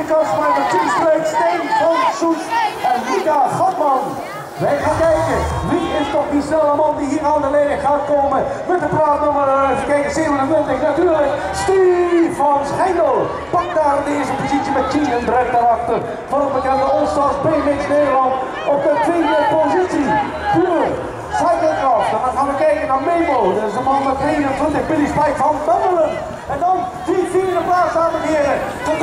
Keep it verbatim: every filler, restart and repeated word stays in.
linkerkant maar met Tienstreek, Steen van Soest en Mika Gatman. Wij gaan kijken, wie is toch die snelle man die hier aan de leiding gaat komen met de praatnummer, even kijken, zevenentwintig, natuurlijk, Steve van Schijndel. Pakt daar de eerste positie met G en direct daarachter van het bekende All-Stars B-Mix Nederland op de tweede positie. Puur Cyclecraft. En dan gaan we kijken naar Memo, dat is de man met drieëntwintig, Billy Spike van Dublin. En dan die vierde plaats, dames en heren, de